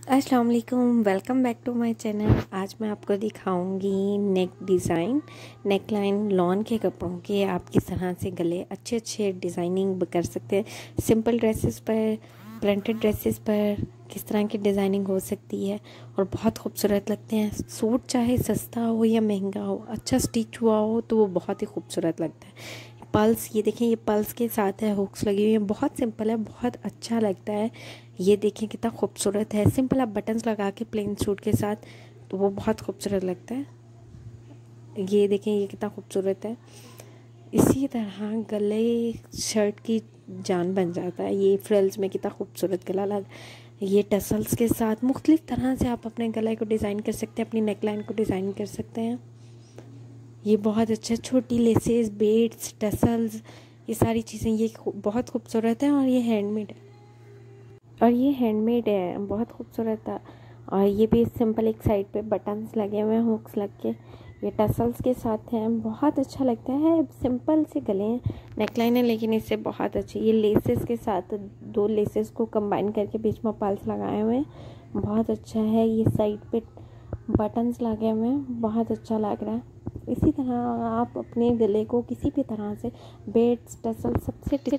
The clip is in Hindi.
अस्सलाम वालेकुम, welcome back to my channel. आज मैं आपको दिखाऊंगी neck design, neck line lawn के कपड़ों के आप किस तरह से गले अच्छे अच्छे डिज़ाइनिंग कर सकते हैं। सिंपल ड्रेसेस पर, प्रिंटेड ड्रेसेस पर किस तरह की डिज़ाइनिंग हो सकती है और बहुत खूबसूरत लगते हैं। सूट चाहे सस्ता हो या महंगा हो, अच्छा स्टिच हुआ हो तो वो बहुत ही खूबसूरत लगता है। पल्स, ये देखें, ये पल्स के साथ है, हुक्स लगी हुई है, बहुत सिंपल है, बहुत अच्छा लगता है। ये देखें कितना खूबसूरत है। सिंपल आप बटन्स लगा के प्लेन सूट के साथ तो वो बहुत खूबसूरत लगता है। ये देखें, ये कितना खूबसूरत है। इसी तरह गले शर्ट की जान बन जाता है। ये फ्रिल्स में कितना खूबसूरत गला लग, ये टसल्स के साथ मुख्तलिफ तरह से आप अपने गले को डिज़ाइन कर सकते हैं, अपनी नेकलाइन को डिज़ाइन कर सकते हैं। ये बहुत अच्छा, छोटी लेसेस, बेड्स, टसल्स, ये सारी चीज़ें ये बहुत खूबसूरत है। और ये हैंडमेड है, बहुत खूबसूरत है। और ये भी सिंपल एक साइड पे बटन्स लगे हुए हैं, हुक्स लग के, ये टसल्स के साथ हैं, बहुत अच्छा लगता है। सिंपल से गले हैं, नेकलाइन है लेकिन इससे बहुत अच्छी। ये लेसेस के साथ, दो लेसेस को कंबाइन करके बीच में पल्स लगाए हुए हैं, बहुत अच्छा है। ये साइड पे बटन्स लगे हुए हैं, बहुत अच्छा लग रहा है। इसी तरह आप अपने गले को किसी भी तरह से बेड्स, टसल सबसे